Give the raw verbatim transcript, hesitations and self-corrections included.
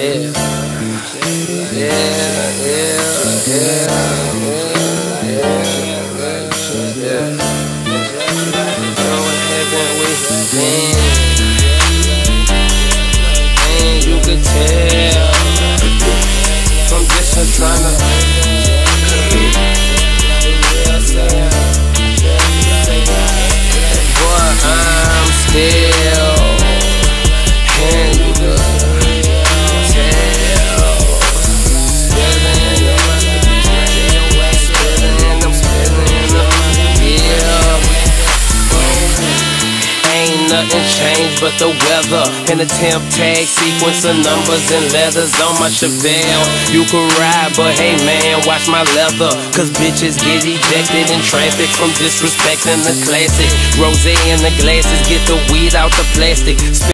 Yeah, yeah, yeah, yeah, yeah, yeah. Know what happened with me? And you could tell from just trying to. But I'm still, and you could tell, spilling, spilling, I'm spilling, yeah. Ain't nothing changed but the weather and the temp tag sequence of numbers and letters on my Chevelle. You can ride, but hey man, watch my leather, cause bitches get ejected in traffic from disrespecting the classic. Rosé in the glasses, get the weed out the plastic.